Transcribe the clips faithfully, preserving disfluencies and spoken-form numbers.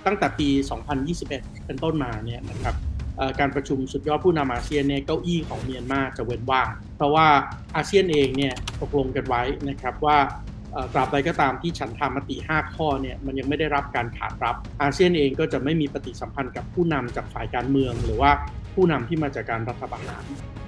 ตั้งแต่ปี สองพันยี่สิบเอ็ด เป็นต้นมาเนี่ยนะครับการประชุมสุดยอดผู้นำอาเซียนเนี่ยเก้าอี้ของเมียนมาจะเว้นว่างเพราะว่าอาเซียนเองเนี่ยตกลงกันไว้นะครับว่าตราบใดก็ตามที่ฉันทามติห้าข้อเนี่ยมันยังไม่ได้รับการขานรับอาเซียนเองก็จะไม่มีปฏิสัมพันธ์กับผู้นำจากฝ่ายการเมืองหรือว่าผู้นำที่มาจากการรัฐประหาร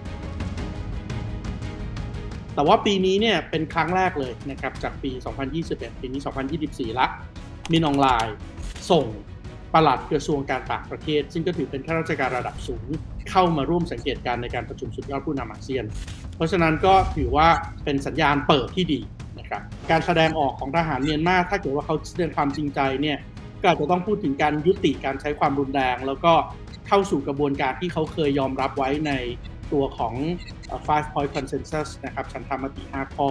แต่ว่าปีนี้เนี่ยเป็นครั้งแรกเลยนะครับจากปี สองพันยี่สิบเอ็ด ปีนี้ สองพันยี่สิบสี่ ละมินอองไลน์ส่งปลัดกระทรวงการต่างประเทศซึ่งก็ถือเป็นข้าราชการระดับสูงเข้ามาร่วมสังเกตการณ์ในการประชุมสุดยอดผู้นำอาเซียนเพราะฉะนั้นก็ถือว่าเป็นสัญญาณเปิดที่ดีนะครับการแสดงออกของทหารเมียนมาถ้าเกิดว่าเขาแสดงความจริงใจเนี่ยก็อาจจะต้องพูดถึงการยุติการใช้ความรุนแรงแล้วก็เข้าสู่กระบวนการที่เขาเคยยอมรับไว้ในตัวของ five point consensus นะครับฉันทามติห้าข้อ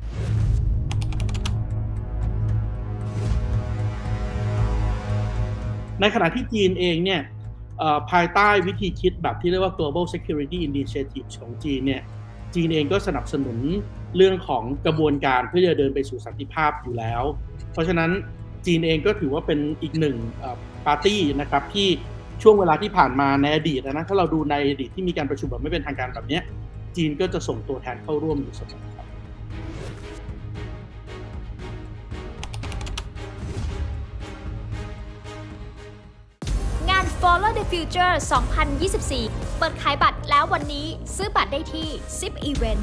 ในขณะที่จีนเองเนี่ยภายใต้วิธีคิดแบบที่เรียกว่า global security initiative ของจีนเนี่ยจีนเองก็สนับสนุนเรื่องของกระบวนการเพื่อจะเดินไปสู่สันติภาพอยู่แล้วเพราะฉะนั้นจีนเองก็ถือว่าเป็นอีกหนึ่งปาร์ตี้นะครับที่ช่วงเวลาที่ผ่านมาในอดีตนะถ้าเราดูในอดีตที่มีการประชุมแบบไม่เป็นทางการแบบนี้จีนก็จะส่งตัวแทนเข้าร่วมอยู่เสมอครับงาน Follow the Future สองพันยี่สิบสี่ เปิดขายบัตรแล้ววันนี้ซื้อบัตรได้ที่ ซิป Event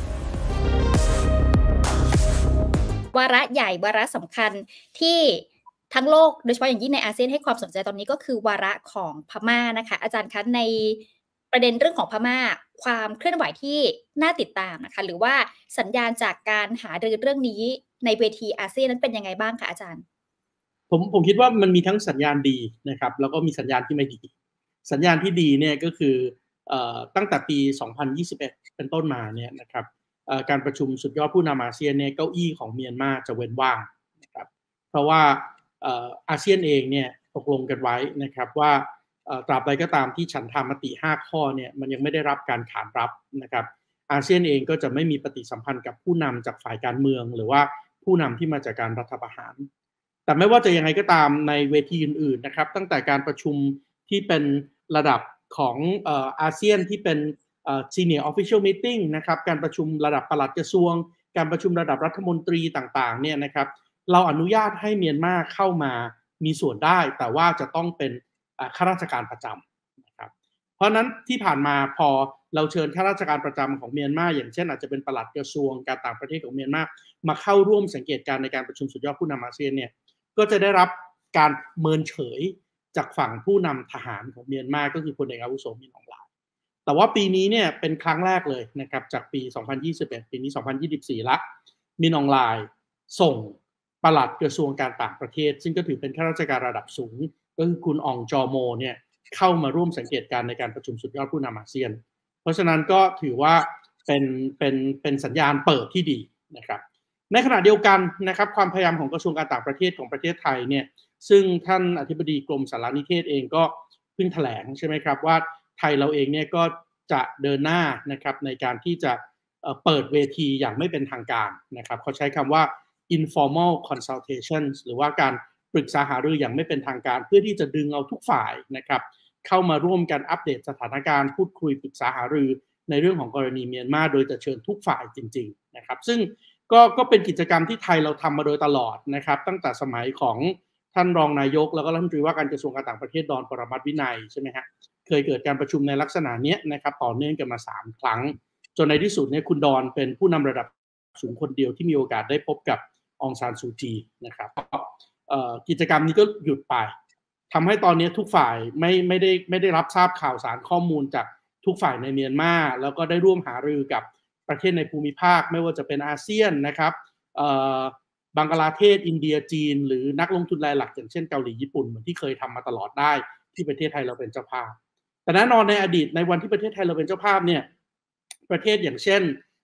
วาระใหญ่วาระสำคัญที่ทั้งโลกโดยเฉพาะอย่างยิ่งในอาเซียนให้ความสนใจตอนนี้ก็คือวาระของพม่านะคะอาจารย์คะในประเด็นเรื่องของพม่าความเคลื่อนไหวที่น่าติดตามนะคะหรือว่าสัญญาณจากการหารือเรื่องนี้ในเวทีอาเซียนนั้นเป็นยังไงบ้างคะอาจารย์ผมผมคิดว่ามันมีทั้งสัญญาณดีนะครับแล้วก็มีสัญญาณที่ไม่ดีสัญญาณที่ดีเนี่ยก็คือเอ่อตั้งแต่ปี สองพันยี่สิบเอ็ด เป็นต้นมาเนี่ยนะครับการประชุมสุดยอดผู้นำอาเซียนเนี่ยเก้าอี้ของเมียนมาจะเว้นว่างนะครับเพราะว่าอาเซียนเองเนี่ยตกลงกันไว้นะครับว่าตราบใดก็ตามที่ฉันทามติห้าข้อเนี่ยมันยังไม่ได้รับการขานรับนะครับอาเซียนเองก็จะไม่มีปฏิสัมพันธ์กับผู้นำจากฝ่ายการเมืองหรือว่าผู้นำที่มาจากการรัฐประหารแต่ไม่ว่าจะยังไงก็ตามในเวทีอื่นๆนะครับตั้งแต่การประชุมที่เป็นระดับของเอ่ออาเซียนที่เป็นเอ่อ Senior Official Meeting นะครับการประชุมระดับปลัดกระทรวงการประชุมระดับรัฐมนตรีต่างๆเนี่ยนะครับเราอนุญาตให้เมียนมาเข้ามามีส่วนได้แต่ว่าจะต้องเป็นข้าราชการประจำนะครับเพราะนั้นที่ผ่านมาพอเราเชิญข้าราชการประจำของเมียนมาอย่างเช่นอาจจะเป็นปลัดกระทรวงการต่างประเทศของเมียนมามาเข้าร่วมสังเกตการณ์ในการประชุมสุดยอดผู้นำอาเซียนเนี่ยก็จะได้รับการเมินเฉยจากฝั่งผู้นำทหารของเมียนมาก็คือพลเอกอาวุโสมินอองไลน์แต่ว่าปีนี้เนี่ยเป็นครั้งแรกเลยนะครับจากปี สองพันยี่สิบเอ็ด ปีนี้ สองพันยี่สิบสี่ ละมินอองไลน์ส่งปลัดกระทรวงการต่างประเทศซึ่งก็ถือเป็นข้าราชการระดับสูงก็คือคุณอองจอโมเนี่ยเข้ามาร่วมสังเกตการณ์ในการประชุมสุดยอดผู้นำอาเซียนเพราะฉะนั้นก็ถือว่าเป็นเป็นเป็นสัญญาณเปิดที่ดีนะครับในขณะเดียวกันนะครับความพยายามของกระทรวงการต่างประเทศของประเทศไทยเนี่ยซึ่งท่านอธิบดีกรมสารนิเทศเองก็เพิ่งแถลงใช่ไหมครับว่าไทยเราเองเนี่ยก็จะเดินหน้านะครับในการที่จะเปิดเวทีอย่างไม่เป็นทางการนะครับเขาใช้คำว่า informal consultations หรือว่าการปรึกษาหารืออย่างไม่เป็นทางการเพื่อที่จะดึงเอาทุกฝ่ายนะครับเข้ามาร่วมกันอัปเดตสถานการณ์พูดคุยปรึกษาหารือในเรื่องของกรณีเมียนมาโดยจะเชิญทุกฝ่ายจริงๆนะครับซึ่งก็ก็เป็นกิจกรรมที่ไทยเราทำมาโดยตลอดนะครับตั้งแต่สมัยของท่านรองนายกแล้วก็รัฐมนตรีว่าการกระทรวงการต่างประเทศดอนปรมัตถ์วินัยใช่ไหมฮะเคยเกิดการประชุมในลักษณะนี้นะครับต่อเนื่องกันมาสามครั้งจนในที่สุดเนี่ยคุณดอนเป็นผู้นำระดับสูงคนเดียวที่มีโอกาสได้พบกับองซานซูจีนะครับกิจกรรมนี้ก็หยุดไปทำให้ตอนนี้ทุกฝ่ายไม่ไม่ได้ไม่ได้รับทราบข่าวสารข้อมูลจากทุกฝ่ายในเมียนมาแล้วก็ได้ร่วมหารือกับประเทศในภูมิภาคไม่ว่าจะเป็นอาเซียนนะครับบังกลาเทศอินเดียจีนหรือนักลงทุนรายหลักอย่างเช่นเกาหลีญี่ปุ่นเหมือนที่เคยทำมาตลอดได้ที่ประเทศไทยเราเป็นเจ้าภาพแต่แน่นอนในอดีตในวันที่ประเทศไทยเราเป็นเจ้าภาพเนี่ยประเทศอย่างเช่น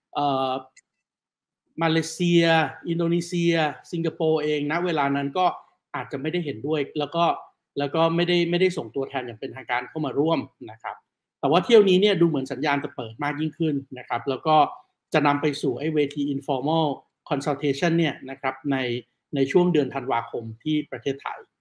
มาเลเซียอินโดนีเซียสิงคโปร์เองนะเวลานั้นก็อาจจะไม่ได้เห็นด้วยแล้วก็แล้วก็ไม่ได้ไม่ได้ส่งตัวแทนอย่างเป็นทางการเข้ามาร่วมนะครับแต่ว่าเที่ยวนี้เนี่ยดูเหมือนสัญญาณจะเปิดมากยิ่งขึ้นนะครับแล้วก็จะนำไปสู่ไอ้เวที informal consultation เนี่ยนะครับในในช่วงเดือนธันวาคมที่ประเทศไทย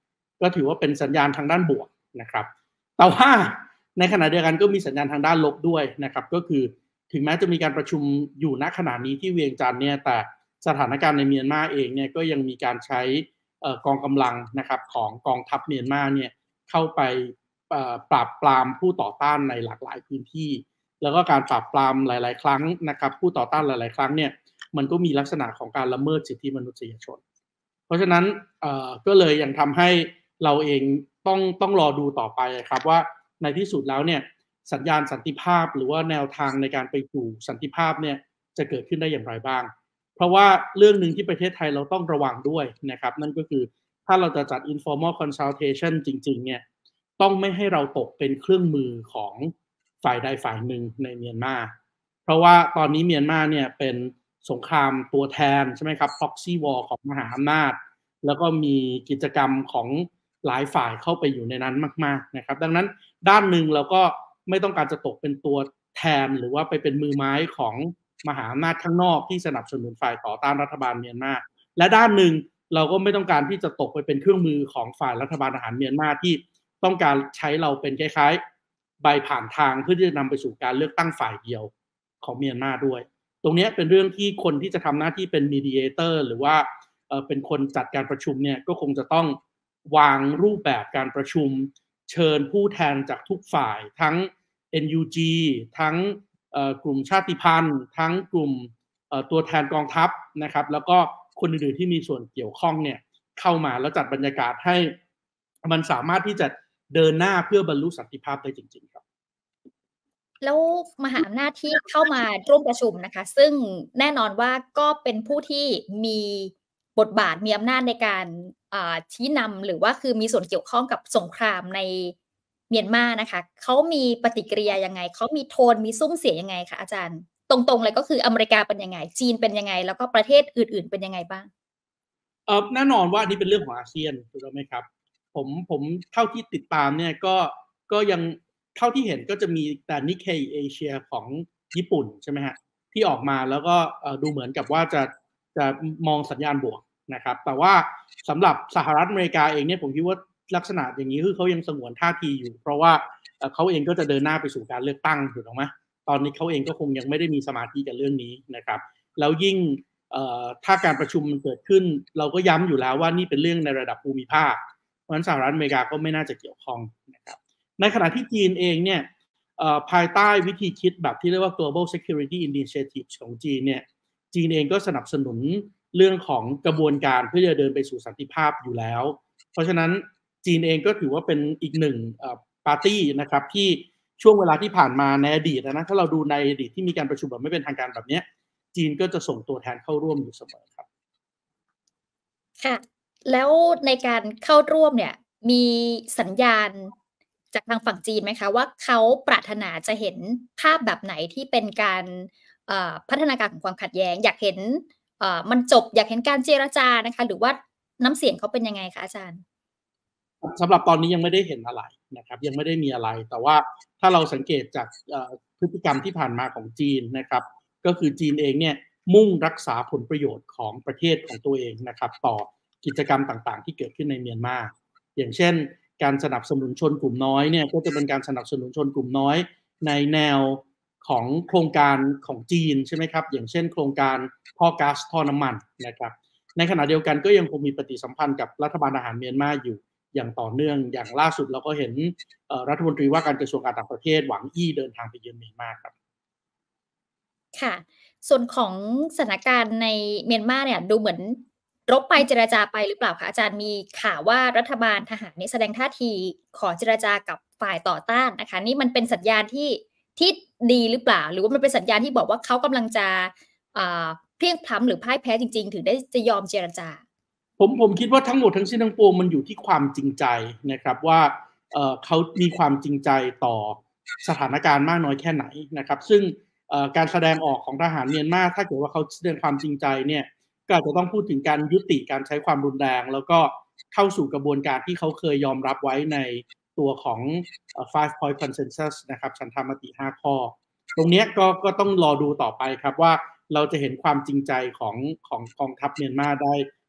ก็ถือว่าเป็นสัญญาณทางด้านบวกนะครับแต่ว่าในขณะเดียวกันก็มีสัญญาณทางด้านลบด้วยนะครับก็คือถึงแม้จะมีการประชุมอยู่ณขณะนี้ที่เวียงจันทร์เนี่ยแต่สถานการณ์ในเมียนมาเองเนี่ยก็ยังมีการใช้กองกำลังนะครับของกองทัพเมียนมาเนี่ยเข้าไปปราบปรามผู้ต่อต้านในหลากหลายพื้นที่แล้วก็การปราบปรามหลายๆครั้งนะครับผู้ต่อต้านหลายๆครั้งเนี่ยมันก็มีลักษณะของการละเมิดสิทธิมนุษยชนเพราะฉะนั้นก็เลยยังทำให้เราเองต้องต้องรอดูต่อไปครับว่าในที่สุดแล้วเนี่ยสัญญาณสันติภาพหรือว่าแนวทางในการไปสู่สันติภาพเนี่ยจะเกิดขึ้นได้อย่างไรบ้างเพราะว่าเรื่องหนึ่งที่ประเทศไทยเราต้องระวังด้วยนะครับนั่นก็คือถ้าเราจะจัด informal consultation จริงๆเนี่ยต้องไม่ให้เราตกเป็นเครื่องมือของฝ่ายใดฝ่ายหนึ่งในเมียนมาเพราะว่าตอนนี้เมียนมาเนี่ยเป็นสงครามตัวแทนใช่ไหมครับ proxy war ของมหาอำนาจแล้วก็มีกิจกรรมของหลายฝ่ายเข้าไปอยู่ในนั้นมากๆนะครับดังนั้นด้านหนึ่งเราก็ไม่ต้องการจะตกเป็นตัวแทนหรือว่าไปเป็นมือไม้ของมหาอำนาจข้างนอกที่สนับสนุนฝ่ายต่อต้านรัฐบาลเมียนมาและด้านหนึ่งเราก็ไม่ต้องการที่จะตกไปเป็นเครื่องมือของฝ่ายรัฐบาลทหารเมียนมาที่ต้องการใช้เราเป็นคล้ายๆใบผ่านทางเพื่อที่จะนำไปสู่การเลือกตั้งฝ่ายเดียวของเมียนมาด้วยตรงนี้เป็นเรื่องที่คนที่จะทำหน้าที่เป็นมีเดียเตอร์หรือว่าเอ่อเป็นคนจัดการประชุมเนี่ยก็คงจะต้องวางรูปแบบการประชุมเชิญผู้แทนจากทุกฝ่ายทั้ง เอ็น ยู จี ทั้งกลุ่มชาติพันธุ์ทั้งกลุ่มตัวแทนกองทัพนะครับแล้วก็คนอื่นๆที่มีส่วนเกี่ยวข้องเนี่ยเข้ามาแล้วจัดบรรยากาศให้มันสามารถที่จะเดินหน้าเพื่อบรรลุสันติภาพได้จริงๆครับแล้วมหาอำนาจที่เข้ามาร่วมประชุมนะคะซึ่งแน่นอนว่าก็เป็นผู้ที่มีบทบาทมีอำนาจในการชี้นำหรือว่าคือมีส่วนเกี่ยวข้องกับสงครามในเมียนมานะคะเขามีปฏิกิริยายังไงเขามีโทนมีซุ้มเสียงยังไงคะอาจารย์ตรงๆเลยก็คืออเมริกาเป็นยังไงจีนเป็นยังไงแล้วก็ประเทศอื่นๆเป็นยังไงบ้างเออแน่นอนว่านี่เป็นเรื่องของอาเซียนถูกไหมครับผมผมเท่าที่ติดตามเนี่ยก็ก็ยังเท่าที่เห็นก็จะมีแต่นิเคเอเชียของญี่ปุ่นใช่ไหมฮะที่ออกมาแล้วก็ดูเหมือนกับว่าจะจะมองสัญญาณบวกนะครับแต่ว่าสำหรับสหรัฐอเมริกาเองเนี่ยผมคิดว่าลักษณะอย่างนี้คือเขายังสงวนท่าทีอยู่เพราะว่าเขาเองก็จะเดินหน้าไปสู่การเลือกตั้งถูกไหมตอนนี้เขาเองก็คงยังไม่ได้มีสมาธิกับเรื่องนี้นะครับแล้วยิ่งถ้าการประชุมมันเกิดขึ้นเราก็ย้ำอยู่แล้วว่านี่เป็นเรื่องในระดับภูมิภาคเพราะฉะนั้นสหรัฐอเมริกาก็ไม่น่าจะเกี่ยวข้องนะครับในขณะที่จีนเองเนี่ยภายใต้วิธีคิดแบบที่เรียกว่า global security initiative ของจีนเนี่ยจีนเองก็สนับสนุนเรื่องของกระบวนการเพื่อจะเดินไปสู่สันติภาพอยู่แล้วเพราะฉะนั้นจีนเองก็ถือว่าเป็นอีกหนึ่งปาร์ตี้นะครับที่ช่วงเวลาที่ผ่านมาในอดีตนะถ้าเราดูในอดีตที่มีการประชุมแบบไม่เป็นทางการแบบนี้จีนก็จะส่งตัวแทนเข้าร่วมอยู่เสมอครับค่ะแล้วในการเข้าร่วมเนี่ยมีสัญญาณจากทางฝั่งจีนไหมคะว่าเขาปรารถนาจะเห็นภาพแบบไหนที่เป็นการพัฒนาการของความขัดแย้งอยากเห็นมันจบอยากเห็นการเจรจานะคะหรือว่าน้ำเสียงเขาเป็นยังไงคะอาจารย์สำหรับตอนนี้ยังไม่ได้เห็นอะไรนะครับยังไม่ได้มีอะไรแต่ว่าถ้าเราสังเกตจากพฤติกรรมที่ผ่านมาของจีนนะครับก็คือจีนเองเนี่ยมุ่งรักษาผลประโยชน์ของประเทศของตัวเองนะครับต่อกิจกรรมต่างๆที่เกิดขึ้นในเมียนมาอย่างเช่นการสนับสนุนชนกลุ่มน้อยเนี่ยก็จะเป็นการสนับสนุนชนกลุ่มน้อยในแนวของโครงการของจีนใช่ไหมครับอย่างเช่นโครงการท่อก๊าซท่อน้ำมันนะครับในขณะเดียวกันก็ยังคงมีปฏิสัมพันธ์กับรัฐบาลทหารเมียนมาอยู่อย่างต่อเนื่องอย่างล่าสุดเราก็เห็นรัฐมนตรีว่าการกระทรวงการต่างประเทศหวังอี้เดินทางไปเยือนเมียนมาครับค่ะส่วนของสถานการณ์ในเมียนมาเนี่ยดูเหมือนรบไปเจรจาไปหรือเปล่าคะอาจารย์มีข่าวว่ารัฐบาลทหารนี่แสดงท่าทีขอเจรจากับฝ่ายต่อต้านนะคะนี่มันเป็นสัญญาณที่ที่ดีหรือเปล่าหรือว่ามันเป็นสัญญาณที่บอกว่าเขากำลังจะเพลียงพล้ำหรือพ่ายแพ้จริงๆถึงได้จะยอมเจรจาผมผมคิดว่าทั้งหมดทั้งสิ้นทั้งปวงมันอยู่ที่ความจริงใจนะครับว่าเอ่อเขามีความจริงใจต่อสถานการณ์มากน้อยแค่ไหนนะครับซึ่งการแสดงออกของทหารเมียนมาถ้าเกิดว่าเขาแสดงความจริงใจเนี่ยก็อาจจะต้องพูดถึงการยุติการใช้ความรุนแรงแล้วก็เข้าสู่กระบวนการที่เขาเคยยอมรับไว้ในตัวของ five point consensus นะครับฉันทามติห้าข้อตรงนี้ก็ก็ต้องรอดูต่อไปครับว่าเราจะเห็นความจริงใจของของกองทัพเมียนมาได้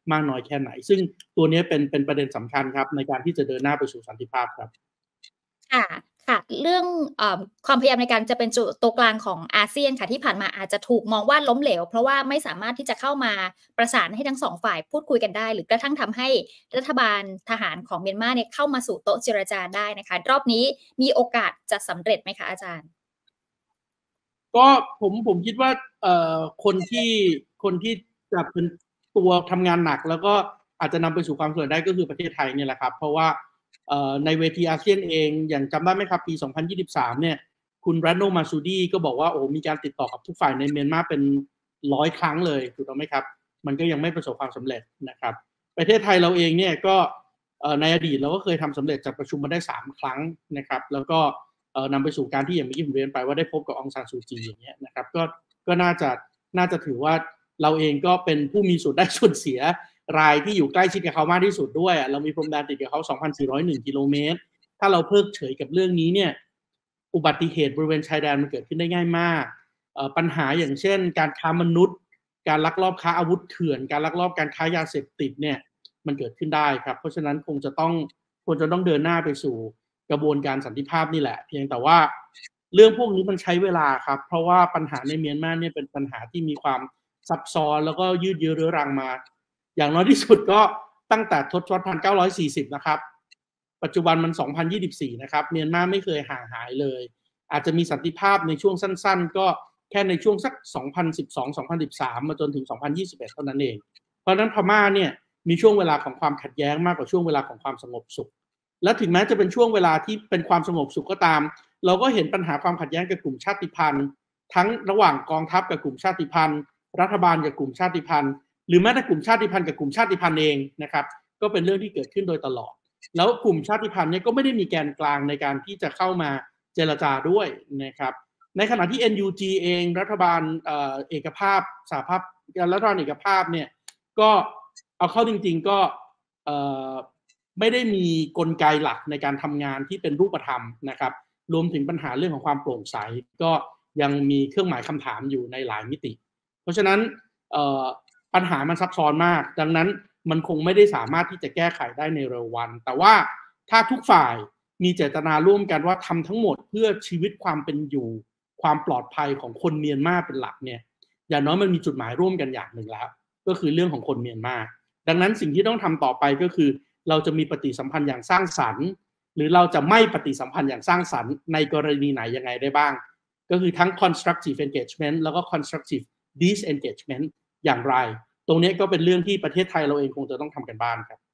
มากน้อยแค่ไหนซึ่งตัวนี้เป็นเป็นประเด็นสำคัญครับในการที่จะเดินหน้าไปสู่สันติภาพครับค่ะค่ะเรื่องเอ่อความพยายามในการจะเป็นจุดตัวกลางของอาเซียนค่ะที่ผ่านมาอาจจะถูกมองว่าล้มเหลวเพราะว่าไม่สามารถที่จะเข้ามาประสานให้ทั้งสองฝ่ายพูดคุยกันได้หรือกระทั่งทำให้รัฐบาลทหารของเมียนมาเนี่ยเข้ามาสู่โต๊ะเจรจาได้นะคะรอบนี้มีโอกาสจะสำเร็จไหมคะอาจารย์ก็ผมผมคิดว่าเอ่อคนที่คนที่จะเป็นตัวทำงานหนักแล้วก็อาจจะนำไปสู่ความสำเร็จได้ก็คือประเทศไทยเนี่ยแหละครับเพราะว่าเอ่อในเวทีอาเซียนเองอย่างจำได้ไหมครับปีสองพันยี่สิบสามเนี่ยคุณแรนโนมาซูดีก็บอกว่าโอ้มีการติดต่อกับทุกฝ่ายในเมียนมาเป็นร้อยครั้งเลยถูกต้องไหมครับมันก็ยังไม่ประสบความสำเร็จนะครับประเทศไทยเราเองเนี่ยก็ในอดีตเราก็เคยทำสำเร็จจัดประชุมมาได้สามครั้งนะครับแล้วก็นำไปสู่การที่อย่างเมื่อกี้ผมเรียนไปว่าได้พบกับองซานซูจีอย่างเงี้ยนะครับก็ก็น่าจะน่าจะถือว่าเราเองก็เป็นผู้มีส่วนได้ส่วนเสียรายที่อยู่ใกล้ชิดกับเขามากที่สุดด้วยเรามีพรมแดนติดกับเขา สองพันสี่ร้อยเอ็ด กิโลเมตรถ้าเราเพิกเฉยกับเรื่องนี้เนี่ยอุบัติเหตุบริเวณชายแดนมันเกิดขึ้นได้ง่ายมากปัญหาอย่างเช่นการค้ามนุษย์การลักลอบค้าอาวุธเถื่อนการลักลอบการค้ายาเสพติดเนี่ยมันเกิดขึ้นได้ครับเพราะฉะนั้นคงจะต้องควรจะต้องเดินหน้าไปสู่กระบวนการสันติภาพนี่แหละเพียงแต่ว่าเรื่องพวกนี้มันใช้เวลาครับเพราะว่าปัญหาในเมียนมาเนี่ยเป็นปัญหาที่มีความซับซ้อนแล้วก็ยืดเยื้อเรื้อรังมาอย่างน้อยที่สุดก็ตั้งแต่ทศวรรษหนึ่งพันเก้าร้อยสี่สิบนะครับปัจจุบันมันสองพันยี่สิบสี่นะครับเมียนมาไม่เคยห่างหายเลยอาจจะมีสันติภาพในช่วงสั้นๆก็แค่ในช่วงสักสองพันสิบสอง สองพันสิบสามมาจนถึงสองพันยี่สิบเอ็ดเท่านั้นเองเพราะฉะนั้นพม่าเนี่ยมีช่วงเวลาของความขัดแย้งมากกว่าช่วงเวลาของความสงบสุขและถึงแม้จะเป็นช่วงเวลาที่เป็นความสงบสุขก็ตามเราก็เห็นปัญหาความขัดแย้งกับกลุ่มชาติพันธุ์ทั้งระหว่างกองทัพกับกลุ่มชาติพันธุ์รัฐบาลกับกลุ่มชาติพันธุ์หรือแม้แต่กลุ่มชาติพันธุ์กับกลุ่มชาติพันธุ์เองนะครับก็เป็นเรื่องที่เกิดขึ้นโดยตลอดแล้วกลุ่มชาติพันธุ์เนี่ยก็ไม่ได้มีแกนกลางในการที่จะเข้ามาเจรจาด้วยนะครับในขณะที่ เอ็น ยู จี เองรัฐบาลเอ่อเอกภาพสหภาพรัฐบาลเอกภาพเนี่ยก็เอาเข้าจริงๆก็เอ่อไม่ได้มีกลไกหลักในการทำงานที่เป็นรูปธรรมนะครับรวมถึงปัญหาเรื่องของความโปร่งใสก็ยังมีเครื่องหมายคำถามอยู่ในหลายมิติเพราะฉะนั้นปัญหามันซับซ้อนมากดังนั้นมันคงไม่ได้สามารถที่จะแก้ไขได้ในเร็ววันแต่ว่าถ้าทุกฝ่ายมีเจตนาร่วมกันว่าทำทั้งหมดเพื่อชีวิตความเป็นอยู่ความปลอดภัยของคนเมียนมาเป็นหลักเนี่ยอย่างน้อยมันมีจุดหมายร่วมกันอย่างหนึ่งแล้วก็คือเรื่องของคนเมียนมาดังนั้นสิ่งที่ต้องทำต่อไปก็คือเราจะมีปฏิสัมพันธ์อย่างสร้างสรรค์หรือเราจะไม่ปฏิสัมพันธ์อย่างสร้างสรรค์ในกรณีไหนยังไงได้บ้างก็คือทั้ง constructive engagement แล้วก็ constructive disengagement อย่างไรตรงนี้ก็เป็นเรื่องที่ประเทศไทยเราเองคงจะต้องทำกันบ้านครับ